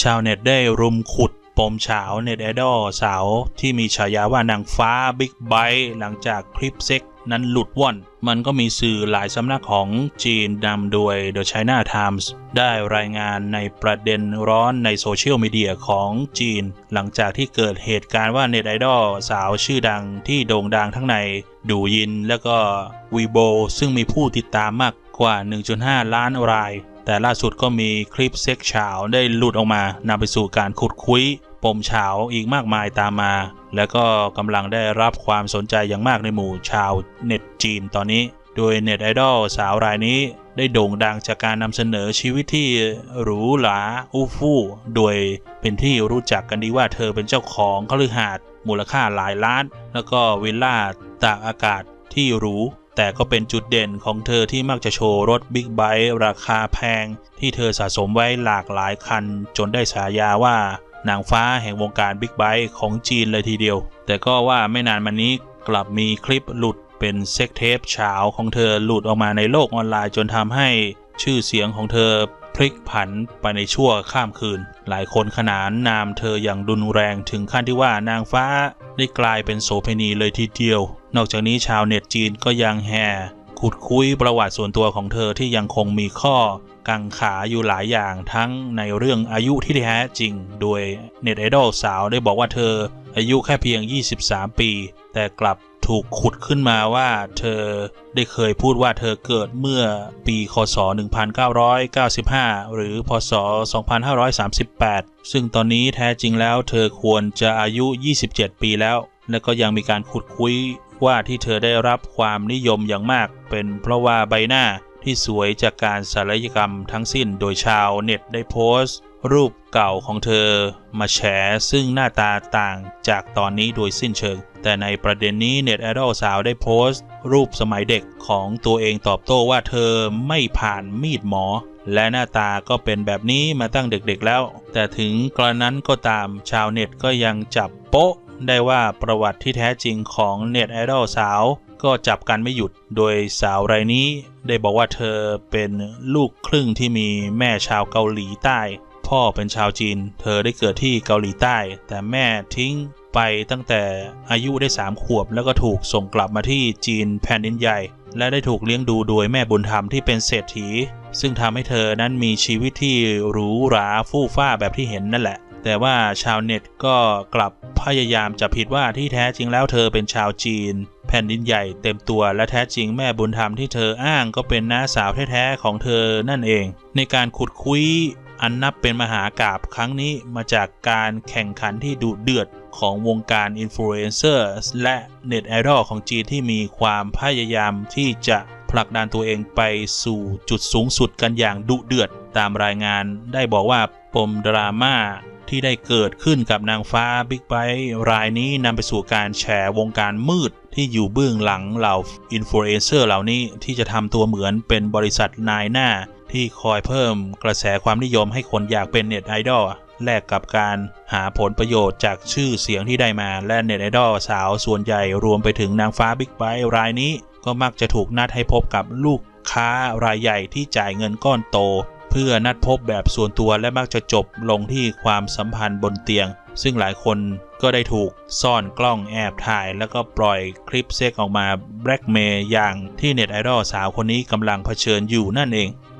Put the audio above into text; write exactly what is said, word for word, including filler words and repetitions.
ชาวเน็ตได้รุมขุดปมเฉาเน็ตไอดอลสาวที่มีฉายาว่านางฟ้าบิ๊กไบต์หลังจากคลิปเซ็กนั้นหลุดว่อนมันก็มีสื่อหลายสำนักของจีนนำโดย The China Times ได้รายงานในประเด็นร้อนในโซเชียลมีเดียของจีนหลังจากที่เกิดเหตุการณ์ว่าเน็ตไอดอลสาวชื่อดังที่โด่งดังทั้งในดูยินและก็วีโบซึ่งมีผู้ติดตามมากกว่า หนึ่งจุดห้า ล้านรายแต่ล่าสุดก็มีคลิปเซ็กเฉาได้หลุดออกมานำไปสู่การขุดคุยปมเฉาอีกมากมายตามมาและก็กำลังได้รับความสนใจอย่างมากในหมู่ชาวเน็ตจีนตอนนี้โดยเน็ตไอดอลสาวรายนี้ได้โด่งดังจากการนำเสนอชีวิตที่หรูหราอู้ฟู่โดยเป็นที่รู้จักกันดีว่าเธอเป็นเจ้าของคฤหาสน์มูลค่าหลายล้านแล้วก็วิลล่าตากอากาศที่หรูแต่ก็เป็นจุดเด่นของเธอที่มักจะโชว์รถบิ๊กไบค์ราคาแพงที่เธอสะสมไว้หลากหลายคันจนได้ฉายาว่านางฟ้าแห่งวงการบิ๊กไบค์ของจีนเลยทีเดียวแต่ก็ว่าไม่นานมานี้กลับมีคลิปหลุดเป็นเซ็กเทปเฉาของเธอหลุดออกมาในโลกออนไลน์จนทำให้ชื่อเสียงของเธอพลิกผันไปในชั่วข้ามคืนหลายคนขนานนามเธออย่างรุนแรงถึงขั้นที่ว่านางฟ้าได้กลายเป็นโสเภณีเลยทีเดียวนอกจากนี้ชาวเน็ตจีนก็ยังแห่ขุดคุยประวัติส่วนตัวของเธอที่ยังคงมีข้อกังขาอยู่หลายอย่างทั้งในเรื่องอายุที่แท้จริงโดยเน็ตไอดอลสาวได้บอกว่าเธออายุแค่เพียงยี่สิบสามปีแต่กลับถูกขุดขึ้นมาว่าเธอได้เคยพูดว่าเธอเกิดเมื่อปีคศหนึ่งพันเก้าร้อยเก้าสิบห้าหรือพศสองพันห้าร้อยสามสิบแปดซึ่งตอนนี้แท้จริงแล้วเธอควรจะอายุยี่สิบเจ็ดปีแล้วและก็ยังมีการขุดคุยว่าที่เธอได้รับความนิยมอย่างมากเป็นเพราะว่าใบหน้าที่สวยจากการศัลยกรรมทั้งสิ้นโดยชาวเน็ตได้โพสต์รูปเก่าของเธอมาแฉซึ่งหน้าตาต่างจากตอนนี้โดยสิ้นเชิงแต่ในประเด็นนี้เน็ตไอดอลสาวได้โพสต์รูปสมัยเด็กของตัวเองตอบโต้ว่าเธอไม่ผ่านมีดหมอและหน้าตาก็เป็นแบบนี้มาตั้งเด็กๆแล้วแต่ถึงกระนั้นก็ตามชาวเน็ตก็ยังจับโป๊ะได้ว่าประวัติที่แท้จริงของเน็ตไอดอลสาวก็จับกันไม่หยุดโดยสาวรายนี้ได้บอกว่าเธอเป็นลูกครึ่งที่มีแม่ชาวเกาหลีใต้พ่อเป็นชาวจีนเธอได้เกิดที่เกาหลีใต้แต่แม่ทิ้งไปตั้งแต่อายุได้สามขวบแล้วก็ถูกส่งกลับมาที่จีนแผ่นดินใหญ่และได้ถูกเลี้ยงดูโดยแม่บุญธรรมที่เป็นเศรษฐีซึ่งทำให้เธอนั้นมีชีวิตที่หรูหราฟู่ฟ้าแบบที่เห็นนั่นแหละแต่ว่าชาวเน็ตก็กลับพยายามจับผิดว่าที่แท้จริงแล้วเธอเป็นชาวจีนแผ่นดินใหญ่เต็มตัวและแท้จริงแม่บุญธรรมที่เธออ้างก็เป็นน้าสาวแท้ๆของเธอนั่นเองในการขุดคุยอันนับเป็นมหากาพย์ครั้งนี้มาจากการแข่งขันที่ดุเดือดของวงการอินฟลูเอนเซอร์และเน็ตไอดอลของจีนที่มีความพยายามที่จะผลักดันตัวเองไปสู่จุดสูงสุดกันอย่างดุเดือดตามรายงานได้บอกว่าปมดราม่าที่ได้เกิดขึ้นกับนางฟ้าบิ๊กไบค์รายนี้นำไปสู่การแฉวงการมืดที่อยู่เบื้องหลังเหล่าอินฟลูเอนเซอร์เหล่านี้ที่จะทำตัวเหมือนเป็นบริษัทนายหน้าที่คอยเพิ่มกระแสความนิยมให้คนอยากเป็นเน็ตไอดอลแลกกับการหาผลประโยชน์จากชื่อเสียงที่ได้มาและเน็ตไอดอลสาวส่วนใหญ่รวมไปถึงนางฟ้าบิ๊กไบค์รายนี้ก็มักจะถูกนัดให้พบกับลูกค้ารายใหญ่ที่จ่ายเงินก้อนโตเพื่อนัดพบแบบส่วนตัวและมักจะจบลงที่ความสัมพันธ์บนเตียงซึ่งหลายคนก็ได้ถูกซ่อนกล้องแอบถ่ายแล้วก็ปล่อยคลิปเซ็กออกมาแบล็กเมย์อย่างที่เน็ตไอดอลสาวคนนี้กำลังเผชิญอยู่นั่นเอง